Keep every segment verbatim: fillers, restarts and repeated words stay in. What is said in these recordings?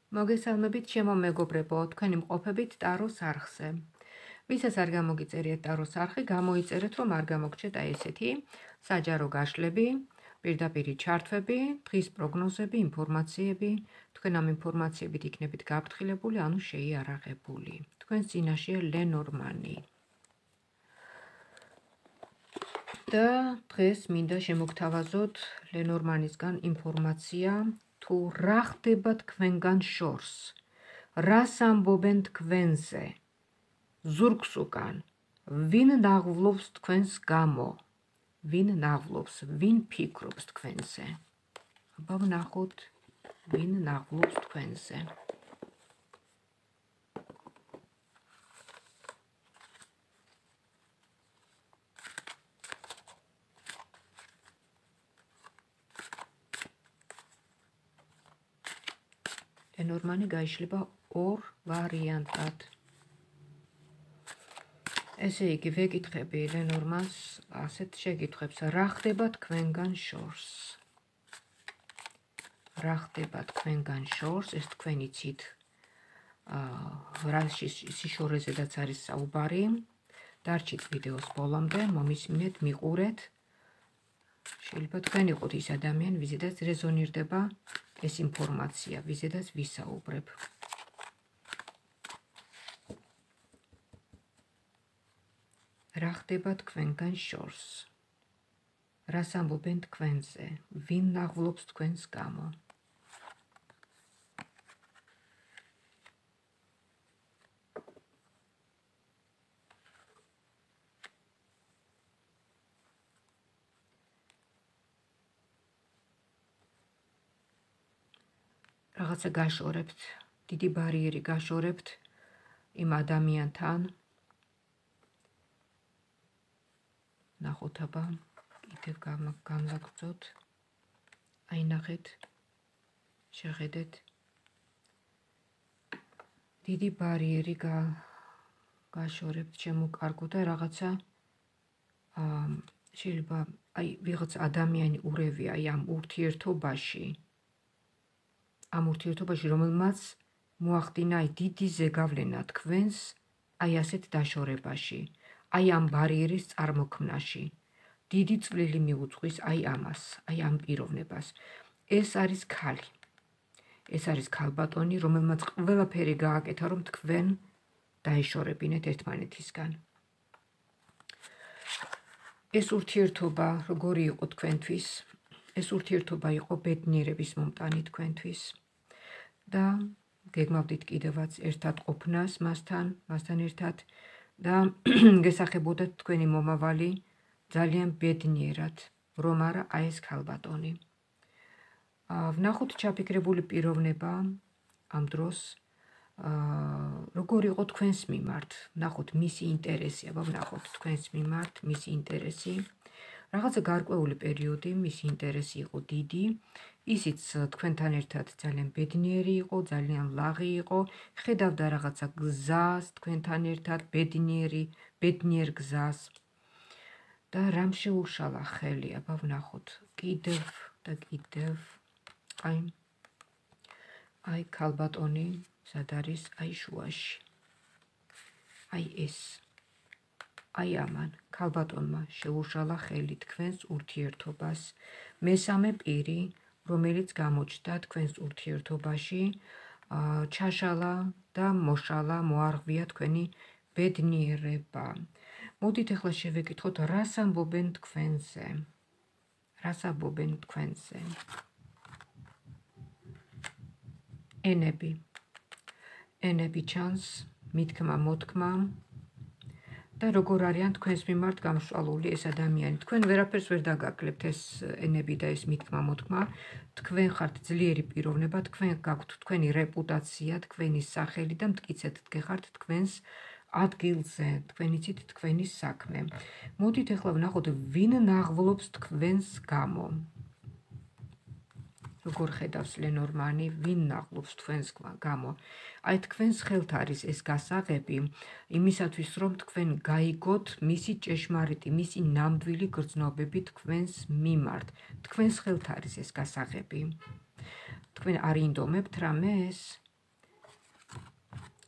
მოგესალმებით, ჩემო მეგობრებო, თქვენი მყოფებით ტაროს არხზე. ვისაც არ გამოგიწერიეთ ტაროს არხი, გამოიწერეთ, რომ არ გამოგჩეთ აი ესეთი საჯარო გაშლები, პირდაპირი ჩართვები, დღის პროგნოზები, ინფორმაციები, თქვენ ამ ინფორმაციებით იქნებით გაფრთხილებული, ანუ შეიარაღებული. თქვენ წინაშეა ლენორმანი. და დღეს მინდა შემოგთავაზოთ ლენორმანისგან ინფორმაცია, თუ რა ხდება თქვენგან შორს, რას ამბობენ თქვენზე, ზურგს უკან, ვინ ნაღვლობს თქვენს გამო, ვინ ნაღვლობს, ვინ ფიქრობს თქვენზე. აბა ვნახოთ, ვინ ნაღვლობს თქვენზე. ლენორმანი გაიშლება ორ ვარიანტად. ესე იგი, ვეკითხები ლენორმანს ასეთ შეკითხვებს, რა ხდება თქვენგან შორს? რა ხდება თქვენგან შორს, ეს თქვენ იცით, რა სიშორეზედაც არის საუბარი. დარჩით ვიდეოს ბოლომდე, მომისმინეთ, მიყურეთ. შეიძლება თქვენ იყოთ ის ადამიანი, ვიზედაც რეზონირდება ეს ინფორმაცია, ვიზედაც ვისაუბრებ. რა ხდება თქვენგან შორს? რას ამბობენ თქვენზე? ვინ ნაღვლობს თქვენს გამო? რაღაცა გაშორებთ, დიდი ბარიერი გაშორებთ იმ ადამიანთან. ნახოთ აბა, კიდევ გამაგზავნოთ. აი ნახეთ, შეხედეთ. დიდი ბარიერი გაშორებთ, შემოკარგო და რაღაცა შეიძლება აი ვიღაც ადამიანი ურევია აი ამ ურთიერთობაში. ამ ურთიერთობაში, რომელმაც მოახდინა აი დიდი ზეგავლენა თქვენს აი ასეთ დაშორებაში, აი ამ ბარიერის წარმოქმნაში. დიდი წვლილი მიუძღვის აი ამას, აი ამ პიროვნებას. ეს არის ქალი. ეს არის ქალბატონი, რომელმაც ყველაფერი გააკეთა, რომ თქვენ დაეშორებინეთ ერთმანეთისგან. ეს ურთიერთობა როგორი იყო თქვენთვის? ეს ურთიერთობა იყო ბედნიერების მომტანი თქვენთვის და გეგმავდით კიდევაც ერთად ყოფნას მასთან, მასთან ერთად და გესახებოდათ თქვენი მომავალი ძალიან ბედნიერად, რომ არა აი ეს ქალბატონი. ვნახოთ ჩაფიქრებული პიროვნება ამ დროს, როგორ იყო თქვენს მიმართ, ვნახოთ მისი ინტერესი, აბა ვნახოთ თქვენს მიმართ მისი ინტერესი. რაღაცა გარკვეული პერიოდი მისი ინტერესი იყო დიდი, ისიც თქვენთან ერთად ძალიან ბედნიერი იყო, ძალიან ლაღი იყო, ხედავდა რაღაცა გზას თქვენთან ერთად, ბედნიერი, ბედნიერ გზას. და რამ შეუშალა ხელი, აბა ვნახოთ, კიდევ და კიდევ, აი, აი ქალბატონი, სად არის, აი შუაში. აი ეს. აი ამან, ქალბატონმა შეუშალა ხელი თქვენს ურთიერთობას. მესამე პირი, რომელიც გამოჩნდა თქვენს ურთიერთობაში, ჩაშალა და მოშალა, მოარღვია თქვენი ბედნიერება. მოდით ახლა შევეკითხოთ, რას ამბობენ თქვენზე? რას ამბობენ თქვენზე? ენები. ენები ჩანს, მითქმა, მოთქმა. და როგორ არიან თქვენს მიმართ გამსვალული ეს ადამიანი. თქვენ ვერაფერს ვერ დაგაკლებთ ეს ენები და ეს მითქმა, მოთქმა. თქვენ ხართ ძლიერი პიროვნება, თქვენ გაქვთ თქვენი რეპუტაცია, თქვენი სახელი და მტკიცედ დგეხართ თქვენს ადგილზე, თქვენ იცით თქვენი საქმე. მოდით ახლა ვნახოთ, ვინ ნაღვლობს თქვენს გამო. როგორ ხედავს ლენორმანი, ვინ ნაღვლობს თქვენს გამო. აი თქვენს ხელთ არის ეს გასაღები იმისათვის, რომ თქვენ გაიგოთ მისი ჭეშმარიტი, მისი ნამდვილი გრძნობები თქვენს მიმართ. თქვენს ხელთ არის ეს გასაღები. თქვენ არ ინდომებთ რამეს?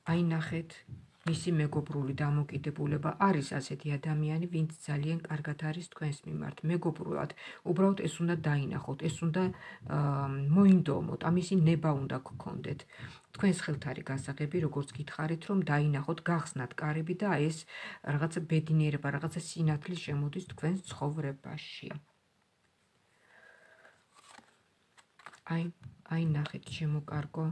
აი ნახეთ, მისი მეგობრული დამოკიდებულება არის ასეთი ადამიანი, ვინც ძალიან კარგად არის თქვენს მიმართ. მეგობრულად, უბრალოდ ეს უნდა დაინახოთ, ეს უნდა მოინდომოთ, ამისი ნება უნდა გქონდეთ. თქვენს ხელთ არის გასაღები, როგორც გითხარით, რომ დაინახოთ, გახსნათ კარები და ეს რაღაცა ბედნიერება, რაღაცა სინათლე შემოდის თქვენს ცხოვრებაში. აი, აი ნახეთ, შემოკარგო.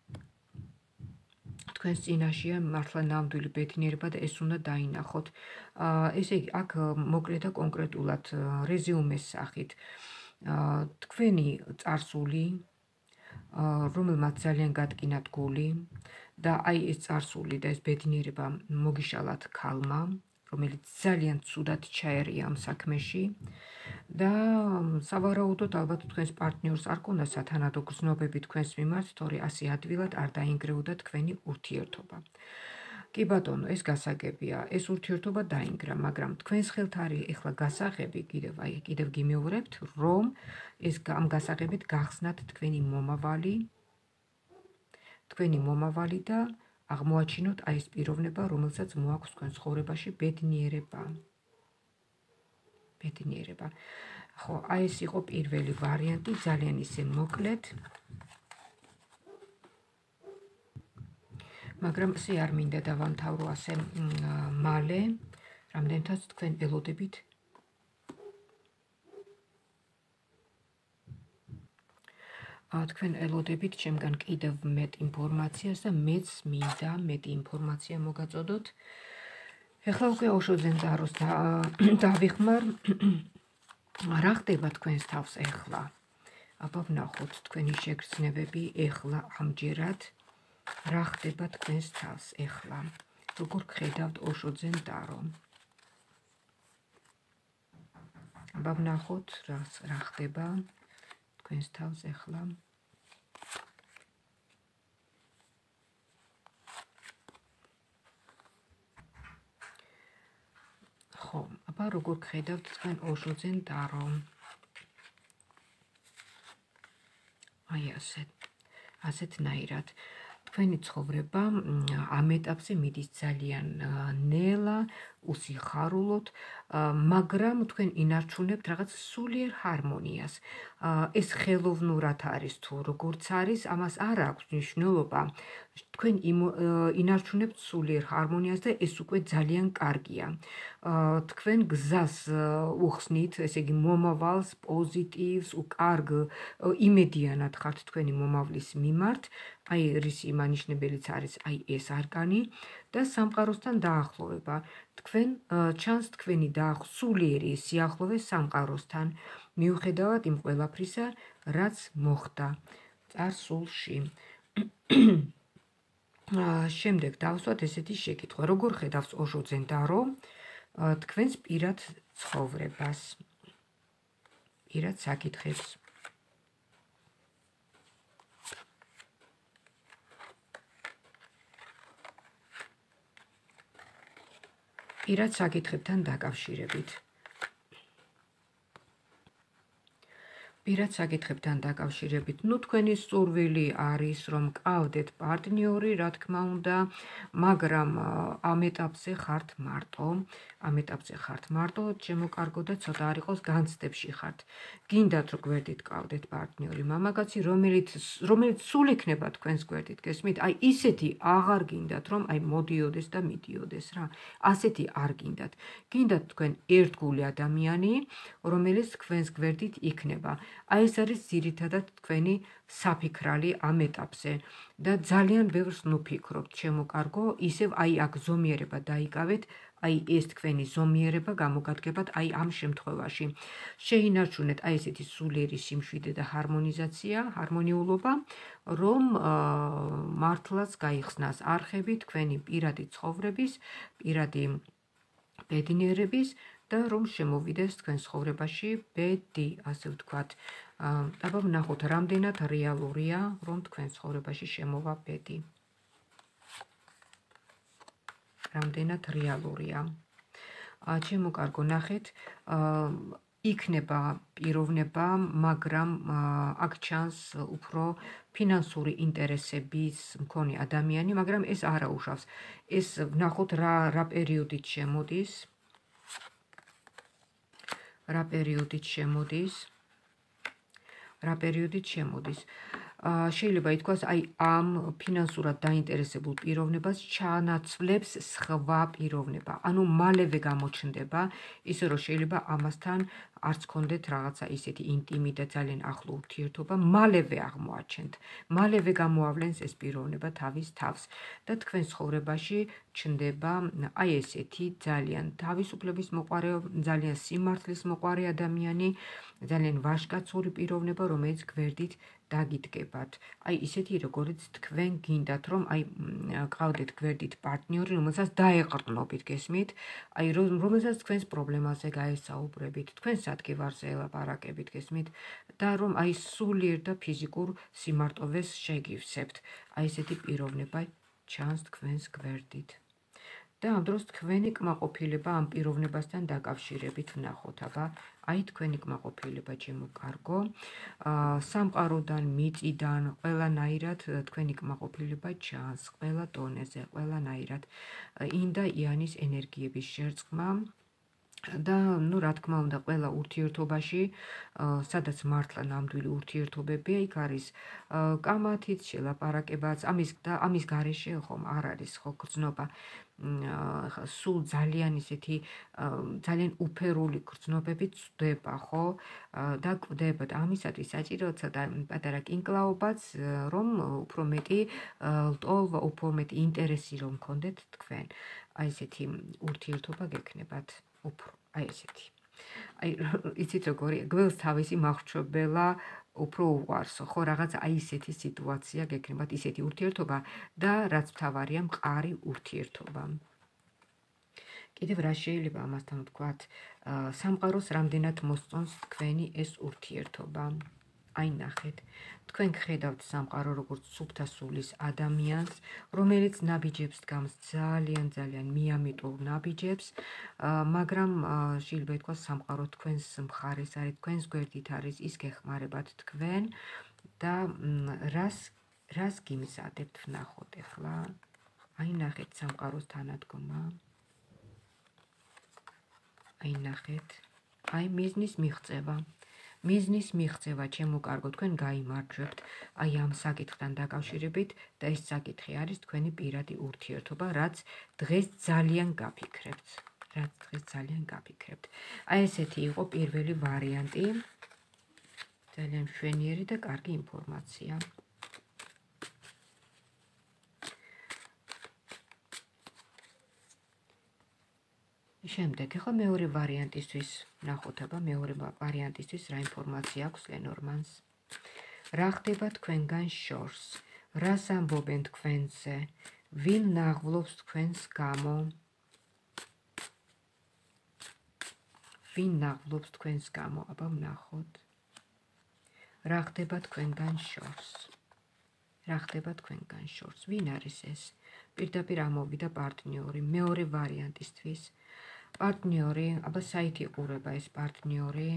თქვენს წინაშეა მართლა ნამდვილი ბედნიერება და ეს უნდა დაინახოთ. ესე იგი, აქ მოკლედ და კონკრეტულად რეზიუმეს სახით, თქვენი წარსული, რომელმაც ძალიან გადკინათ გული და აი ეს წარსული და ეს ბედნიერება მოგიშალათ ქალმა, რომელიც ძალიან ცუდად ჩაერია ამ საქმეში და სავარაუდოდ ალბათ თქვენს პარტნიორს არ ქონდა სათანადო გრძნობები თქვენს მიმართ, თორე ასე ადვილად არ დაინგრეოდა თქვენი ურთიერთობა. კი ბატონო, ეს გასაგებია, ეს ურთიერთობა დაინგრა, მაგრამ თქვენს ხელთ არის ეხლა გასაღები, კიდევ აი კიდევ გიმეორებთ, რომ ეს ამ გასაღებით გახსნათ თქვენი მომავალი, თქვენი მომავალი და აღმოაჩინოთ აი ეს პიროვნება, რომელსაც მოაქვს თქვენ ცხოვრებაში ბედნიერება. ბედნიერება. ხო, აი ეს იყო პირველი ვარიანტი, ძალიან ისე მოკლედ. მაგრამ ესე არ მინდა დავამთავრო ასე მალე, რამდენთაც თქვენ ელოდებით. თქვენ ელოდებით ჩემგან კიდევ მეტ ინფორმაციას და მეც მინდა მეტი ინფორმაცია მოგაწოდოთ. ეხლა უკვე ოშოძენ ძაროს დავიხმარ. რა ხდება თქვენს თავს ეხლა? აბა ვნახოთ თქვენი შეგრძნებები ეხლა ამჯერად. რა ხდება თქვენს თავს ეხლა? როგორ გხედავთ ოშოძენ დარო? აბა ვნახოთ რა ხდება თქვენს თავს ეხლა. ხო, აბა როგორ გხედავთ თქვენ ოშოძენ დარო? აი ასეთ, ასეთნაირად. თქვენი ცხოვრება ამ ეტაპზე მიდის ძალიან ნელა, უსიხარულოდ, მაგრამ თქვენ ინარჩუნებთ რაღაც სულიერ ჰარმონიას. ეს ხელოვნურად არის თუ როგორც არის, ამას არ აქვს მნიშვნელობა. თქვენ ინარჩუნებთ სულიერ ჰარმონიას და ეს უკვე ძალიან კარგია. თქვენ გზას უხსნით, ესე იგი მომავალს, პოზიტივს, უკარგ იმედიანად ხართ თქვენი მომავლის მიმართ. აი რისი მანიშნებელიც არის აი ეს არკანი და სამყაროსთან დაახლოვება. თქვენ ჩანს თქვენი სულიერი სიახლოვე სამყაროსთან, მიუხედავად იმ ყველაფრისა, რაც მოხდა წარსულში. შემდეგ დავსვათ ესეთი შეკითხვა, როგორ ხედავს ოშოძენ დარო თქვენს პირად ცხოვრებას, პირად საკითხებს. პირად საკითხებთან დაკავშირებით. პირად საკითხებთან დაკავშირებით, ნუ თქვენი სურვილი არის, რომ გყავდეთ პარტნიორი, რა თქმა უნდა, მაგრამ ამ ეტაპზე ხართ მარტო, ამ ეტაპზე ხართ მარტო, შემოკარგო და ცოტა არ იყოს განცდებში ხართ. გინდათ რომ გვერდით გყავდეთ პარტნიორი, მამაკაცი, რომელიც რომელიც სულ იქნება თქვენს გვერდით, გესმით? აი ისეთი აღარ გინდათ, რომ აი მოდიოდეს და მიდიოდეს რა. ასეთი არ გინდათ. გინდათ თქვენ ერთგული ადამიანი, რომელიც თქვენს გვერდით იქნება. აი ეს არის ძირითადად თქვენი საფიქრალი ამ ეტაპზე და ძალიან ბევრს ნუფიქრობთ, შემოკარგო, ისევ აი აქ ზომიერება დაიკავეთ, აი ეს თქვენი ზომიერება გამოგადგებათ აი ამ შემთხვევაში. შეინარჩუნეთ აი ესეთი სულიერი სიმშვიდე და ჰარმონიზაცია, ჰარმონიულობა, რომ მართლაც გაიხსნას არხები თქვენი პირადი ცხოვრების, პირადი ბედნიერების და რომ შემოვიდეს თქვენ ცხოვრებაში ბედი, ასე ვთქვათ. აბა ვნახოთ, რამდენად რეალურია, რომ თქვენ ცხოვრებაში შემოვა ბედი. რამდენად რეალურია. ჩემო კარგო, ნახეთ, იქნება პიროვნება, მაგრამ აქ ჩანს უფრო ფინანსური ინტერესების მქონე ადამიანი, მაგრამ ეს არ აუშავს. ეს ვნახოთ რა რა პერიოდით შემოდის. რა პერიოდით შემოდის. რა პერიოდით შემოდის. შეიძლება ითქვას, აი ამ ფინანსურად დაინტერესებულ პიროვნებას ჩაანაცვლებს სხვა პიროვნება. ანუ მალევე გამოჩნდება, ისე რომ შეიძლება ამასთან არც კონდეთ რაღაცა ისეთი ინტიმი და ძალიან ახლო ურთიერთობა, მალევე აღმოაჩენთ. მალევე გამოავლენს ეს პიროვნება თავის თავს და თქვენ ცხოვრებაში ჩნდება აი ესეთი ძალიან თავისუფლების მოყარე, ძალიან სიმართლის მოყარე ადამიანი, ძალიან ვაჟკაცური პიროვნება, რომელიც გვერდით დაგიდგებათ. აი ისეთი როგორც თქვენ გინდათ რომ აი ყავდეთ გვერდით პარტნიორი, რომელსაც დაეყრდნობით, გესმით? აი რომელსაც თქვენს პრობლემაზე გაესაუბრებით, თქვენ სადგევარზე ელაპარაკებით, გესმით? და რომ აი სულიერ და ფიზიკურ სიმარტოვეს შეგივსებთ. აი ესეთი პიროვნება ჩანს თქვენს გვერდით. და ამ დროს თქვენი კმაყოფილება ამ პიროვნებასთან დაკავშირებით ვნახოთ, აბა აი თქვენი კმაყოფილება ჩემო კარგო, სამყაროდან, მიწიდან, ყველანაირად თქვენი კმაყოფილება ჩანს, ყველა დონეზე, ყველანაირად. ინდა იანის ენერგიების შერწყმა და ნუ რა თქმა უნდა ყველა ურთიერთობაში, სადაც მართლა ნამდვილი ურთიერთობებია, იქ არის კამათიც, შელაპარაკებაც, ამის და ამის გარეშე ხომ არ არის ხო გრძნობა. სულ ძალიან ისეთი ძალიან უფერული გრძნობები წვდება, ხო? და კვდება და ამისათვის საჭიროა ცოტა პატარა კინკლაობაც, რომ უფრო მეტი ლტოლვა, უფრო მეტი ინტერესი რომ გქონდეთ თქვენ. აი ესეთი ურთიერთობა გექნებათ უფრო, აი ესეთი. აი იცით როგორი, გველს თავისი მახვჩობელა უფრო უყვარსო, ხო, რაღაც აი ისეთი სიტუაცია გექნებათ, ისეთი ურთიერთობა და რაც მთავარია, მყარი ურთიერთობა. კიდევ რა შეიძლება ამასთან ვთქვათ, სამყაროს რამდენად მოსწონს თქვენი ეს ურთიერთობა. აი ნახეთ, თქვენ გხედავთ სამყარო როგორც სუფთა სულის ადამიანს, რომელიც ნაბიჯებს დგამს ძალიან ძალიან მიამიტულ ნაბიჯებს, მაგრამ შეიძლება ითქვას სამყარო თქვენს მხარეს არის, თქვენს გვერდით არის, ის გეხმარებათ თქვენ და რას რას გიმზადებთ ვნახოთ ახლა. აი ნახეთ სამყაროს თანადგომა. აი ნახეთ, აი მიზნის მიღწევა. მიზნის მიღწევა, ჩემო კარგო, თქვენ გაიმარჯვებთ აი ამ საკითხთან დაკავშირებით და ეს საკითხი არის თქვენი პირადი ურთიერთობა, რაც დღეს ძალიან გაფიქრებთ. რაც დღეს ძალიან გაფიქრებთ. აი ესეთი იყო პირველი ვარიანტი. ძალიან მშვენიერი და კარგი ინფორმაცია. შემდეგ, ახლა მეორე ვარიანტისთვის ნახოთ, აბა მეორე ვარიანტისთვის რა ინფორმაცია აქვს ლენორმანს. რა ხდება თქვენგან შორს? რას ამბობენ თქვენზე? ვინ ნაღვლობს თქვენს გამო? ვინ ნაღვლობს თქვენს გამო? აბა ვნახოთ. რა ხდება თქვენგან შორს? რა ხდება თქვენგან შორს? ვინ არის ეს? პირდაპირ ამოვიდა პარტნიორი, მეორე ვარიანტისთვის. პარტნიორი, აბა საით იყურება ეს პარტნიორი?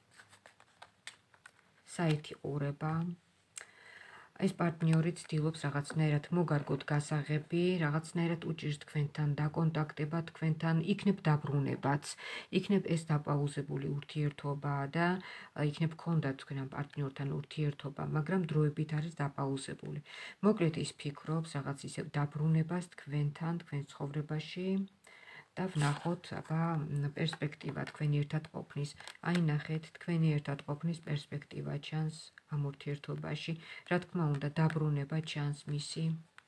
საით იყურება? ეს პარტნიორი ცდილობს რაღაცნაირად მოგარგოთ გასაღები, რაღაცნაირად უჭირს თქვენთან დაკონტაქტება, თქვენთან იქნებ დაბრუნებაც, იქნებ ეს დაპაუზებული ურთიერთობა და იქნებ გქონდათ თქვენ ამ პარტნიორთან ურთიერთობა, მაგრამ დროებით არის დაპაუზებული. მოკლედ ის ფიქრობს რაღაც ისევ დაბრუნებას თქვენთან, თქვენ ცხოვრებაში. და ვნახოთ, აბა პერსპექტივა თქვენი ერთად ყოფნის. აი ნახეთ, თქვენი ერთად ყოფნის პერსპექტივა ჩანს ამ ურთიერთობაში. რა თქმა უნდა, დაბრუნება ჩანს მისი.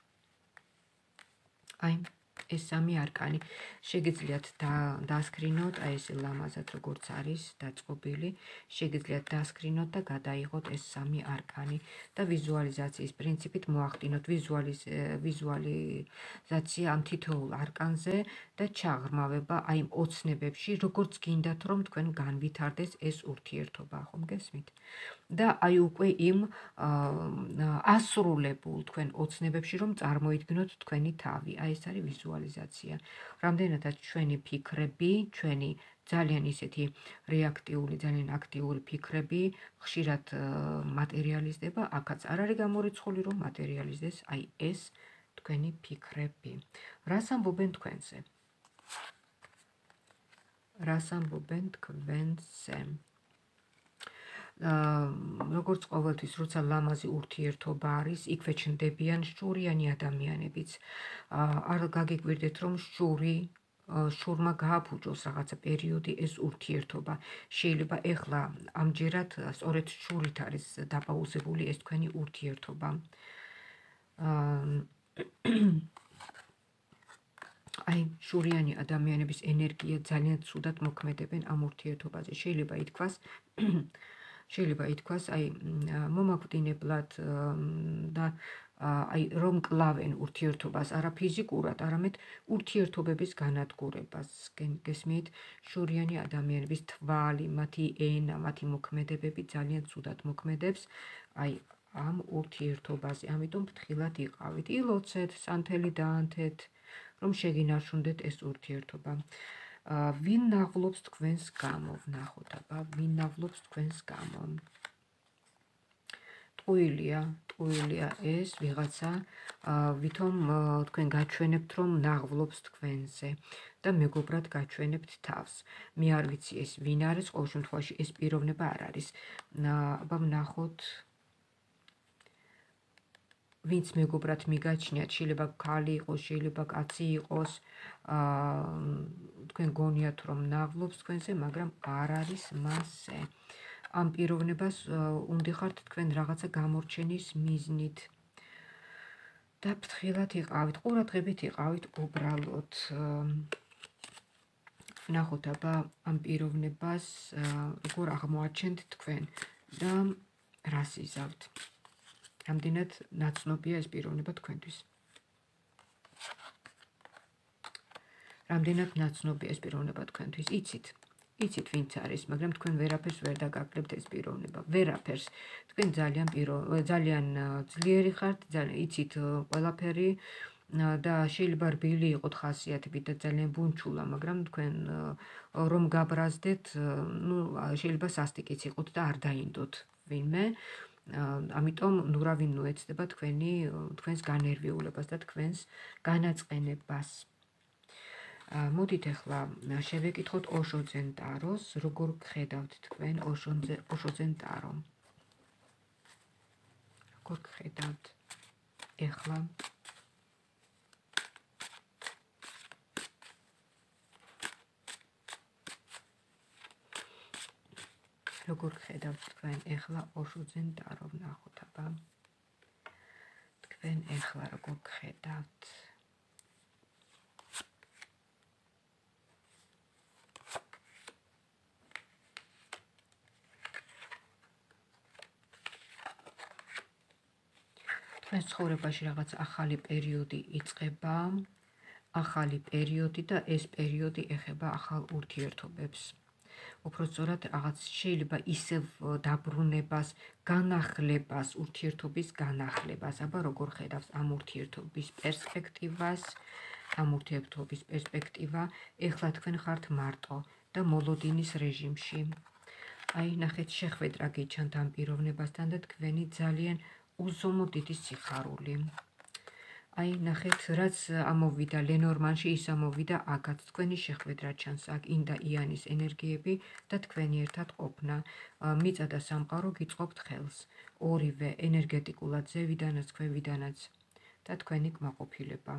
აი ეს სამი არკანი შეგიძლიათ დასკრინოთ, აი ეს ლამაზად როგორც არის დაწყობილი, შეგიძლიათ დასკრინოთ და გადაიღოთ ეს სამი არკანი და ვიზუალიზაციის პრინციპით მოახდინოთ ვიზუალიზაცია ამ თითოეულ არკანზე და ჩაღრმავება აი ოცნებებში, როგორც გინდათ რომ თქვენ განვითარდეს ეს ურთიერთობა, ხომ გესმით? და აი უკვე იმ ასრულებულ თქვენ ოცნებებში რომ წარმოიდგინოთ თქვენი თავი. აი ეს არის ვიზუალიზაცია. რამდენადაც ჩვენი ფიქრები, ჩვენი ძალიან ისეთი რეაქტიული, ძალიან აქტიური ფიქრები, ხშირად მატერიალიზდება, აქაც არ არის გამორიცხული, რომ მატერიალიზდეს აი ეს თქვენი ფიქრები. რას ამბობენ თქვენზე? რას ამბობენ თქვენზე? როგორც ყოველთვის, როცა ლამაზი ურთიერთობა არის, იქვე ჩნდებიან შურიანი ადამიანებიც. არ გაგიკვირდეთ, რომ შური შურმა გააფუჭოს რაღაცა პერიოდი ეს ურთიერთობა. შეიძლება ეხლა ამჯერად სწორედ შურით არის დაპაუზებული ეს თქვენი ურთიერთობა. აი, შურიანი ადამიანების ენერგია ძალიან ცუდად მოქმედებენ ამ ურთიერთობაზე. შეიძლება ითქვას, შეიძლება ითქვას, აი, მომაკვდინებლად და აი, რომ კლავენ ურთიერთობას არა ფიზიკურად, არამედ ურთიერთობების განადგურებას. გესმით, შურიანი ადამიანების თვალი, მათი ენა, მათი მოქმედებები ძალიან ცუდად მოქმედებს აი ამ ურთიერთობაზე. ამიტომ ფრთხილად იყავით, ილოცეთ, სანთელი დაანთეთ, რომ შეგინარჩუნდეთ ეს ურთიერთობა. ვინ ნაღვლობს თქვენს გამო? ვნახოთ აბა, ვინ ნაღვლობს თქვენს გამო? ტყუილია, ტყუილია ეს ვიღაცა, ვითომ თქვენ გაჩვენებთ, რომ ნაღვლობს თქვენზე და მეგობრად გაჩვენებთ თავს. მე არ ვიცი ეს ვინ არის, ყოველ შემთხვევაში ეს პიროვნება არ არის. აბა ვნახოთ ვინც მეგობრად მიგაჩნიათ, შეიძლება ქალი იყოს, შეიძლება კაცი იყოს, თქვენ გონიათ, რომ ნაღვლობს თქვენზე, მაგრამ არ არის მასე. ამ პიროვნებას უნდიხართ თქვენ რაღაცა გამორჩენის მიზნით და ფრთხილად იყავით, ყურადღებით იყავით უბრალოდ. ვნახოთ აბა ამ პიროვნებას როგორ აღმოაჩენთ თქვენ და რას იზავთ. რამდენად ნაცნობია ეს პიროვნება თქვენთვის. რამდენად ნაცნობია ეს პიროვნება თქვენთვის. იცით, იცით ვინც არის, მაგრამ თქვენ ვერაფერს ვერ დაგაკლებთ ეს პიროვნება. ვერაფერს. თქვენ ძალიან ძალიან ძლიერი ხართ, იცით ყველაფერი და შეიძლება რბილი იყოთ ხასიათებით და ძალიან ბუნჩულა, მაგრამ თქვენ რომ გაბრაზდეთ, ნუ შეიძლება სასტიკიც იყოთ და არ დაინდოთ ვინმე. ამიტომ ნურავინ ნუ ეცდება თქვენი თქვენს განერვიულებას და თქვენს განაწყენებას. მოდით ახლა შევეკითხოთ ოშოძენ ტაროს, როგორ გხედავთ თქვენ ოშოძენ ტარო. როგორ გხედავთ ახლა? როგორ გხედავთ თქვენ ახლა ოშოძენ ტარო, ვნახოთ აბა. თქვენ ახლა როგორ გხედავთ? თქვენ ცხოვრებაში რაღაც ახალი პერიოდი იწყება, ახალი პერიოდი და ეს პერიოდი ეხება ახალ ურთიერთობებს. უფრო სწორად რაღაც შეიძლება ისევ დაბრუნებას, განახლებას, ურთიერთობის განახლებას. აბა როგორ ხედავს ამ ურთიერთობის პერსპექტივას, ამ ურთიერთობის პერსპექტივა, ეხლა თქვენ ხართ მარტო და მოლოდინის რეჟიმში. აი, ნახეთ, შეხვედრა გიჩანთ ამ პიროვნებასთან და თქვენი ძალიან უზომო დიდი სიხარული. აი, ნახეთ, რაც ამოვიდა ლენორმანში, ის ამოვიდა აქაც. თქვენი შეხვედრა ჩანს აქ, ინდა იანის ენერგიები და თქვენი ერთად ყოფნა. მიწა და სამყარო გიწყობთ ხელს. ორივე ენერგეტიკულად ზევიდანაც, ქვევიდანაც და თქვენი კმაყოფილება.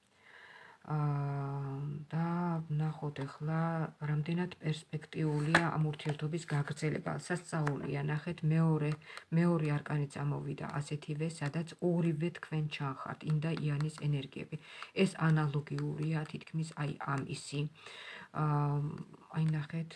და ვნახოთ ახლა რამდენად პერსპექტიულია ამ ურთიერთობის გაგრძელება. სასწაულია, ნახეთ, მეორე მეორე არკანიც ამოვიდა ასეთივე, სადაც ორივე თქვენ ჩანხართ, ინდა იანის ენერგიები. ეს ანალოგიურია თითქმის აი ამისი. აი, ნახეთ,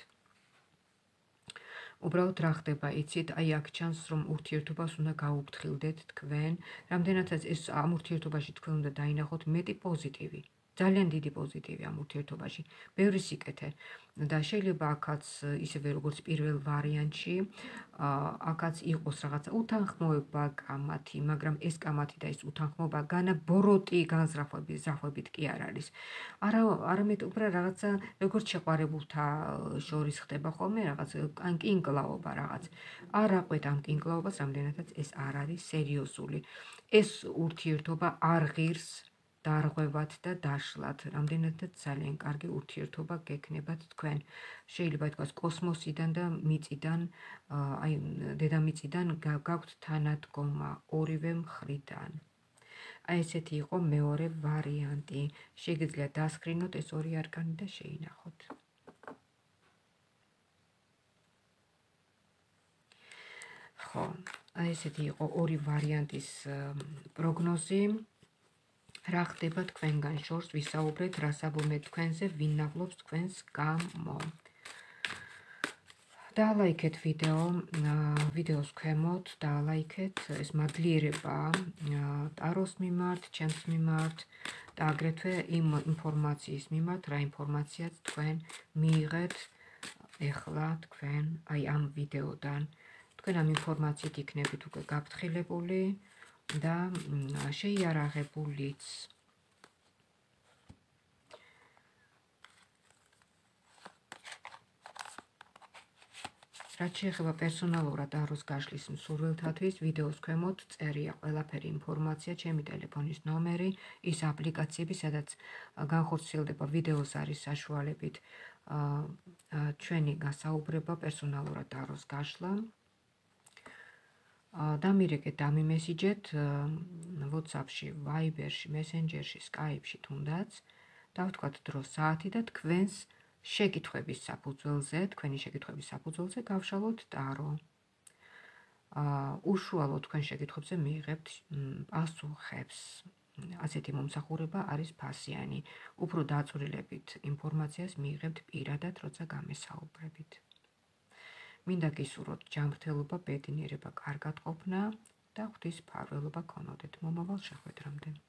უბრალოდ რა ხდება, იცით, აი აქ ჩანს, რომ ურთიერთობას უნდა გაუფრთხილდეთ თქვენ, რამდენადაც ეს ამ ურთიერთობაში თქვენ უნდა დაინახოთ მეტი პოზიტივი. ძალიან დიდი პოზიტივი ამ ურთიერთობაში, ბევრი სიკეთე და შეიძლება აქაც ისევე როგორც პირველ ვარიანტში, აქაც იყოს რაღაცა უთანხმოება კამათი, მაგრამ ეს კამათი და ეს უთანხმოება განა ბოროტი განზრახვების ზრახვებით კი არ არის. არა, არამედ უბრალოდ რაღაცა როგორც შეყვარებულთა შორის ხდება ხოლმე რაღაც კინკლაობა რაღაც. არ აყვეთ ამ კინკლაობას, რამდენადაც ეს არ არის სერიოზული. ეს ურთიერთობა არ ღირს დარღვევად და დაშლად, რამდენადაც ძალიან კარგი ურთიერთობა გექნებათ თქვენ. შეიძლება ითქვას კოსმოსიდან და მიწიდან, აი დედამიწიდან გაქვთ თანადგომა ორივე მხრიდან. აი ესეთი იყო მეორე ვარიანტი. შეგიძლიათ დასკრინოთ ეს ორი არკანი და შეინახოთ. ხო, აი ესეთი იყო ორი ვარიანტის პროგნოზი. რა ხდება თქვენგან შორს, ვისაუბრეთ, რა საბოლოოდ თქვენზე, ვინ ნაღლობს თქვენს გამო. დაალაიქეთ ვიდეო, ვიდეოს ქვემოთ, დაალაიქეთ, ეს მადლიერება ტაროს მიმართ, ჩემს მიმართ და აგრეთვე იმ ინფორმაციის მიმართ, რა ინფორმაციაც თქვენ მიიღეთ ეხლა თქვენ აი ამ ვიდეოდან. თქვენ ამ ინფორმაციით იქნებით უკვე გაფრთხილებული და შეიარაღებულიც. რაც შეეხება პერსონალურად ტაროს გაშლის მსურველთათვის, ვიდეოს ქვემოთ წერია ყველაფერი ინფორმაცია, ჩემი ტელეფონის ნომერი, ის აპლიკაციები, სადაც განხორციელდება ვიდეოს არის საშუალებით ჩვენი გასაუბრება პერსონალურად ტაროს გაშლა. დამირეკეთ, დამიმესიჯეთ WhatsApp-ში, Viber-ში, Messenger-ში, Skype-ში თუნდაც, დავთქვათ დრო საათი და თქვენს შეკითხვების საფუძველზე, თქვენი შეკითხვების საფუძველზე გავშალოთ ტარო. უშუალოდ თქვენ შეკითხვებზე მიიღებთ პასუხებს. ასეთი მომსახურება არის ფასიანი. უფრო დაწვრილებით ინფორმაციას მიიღებთ პირადად, როცა გამესაუბრებით. მინდა გისურვოთ ჯანმრთელობა, ბედნიერება, კარგად ყოფნა და ღვთის მფარველობა გქონოდეთ მომავალ შეხვედრამდე.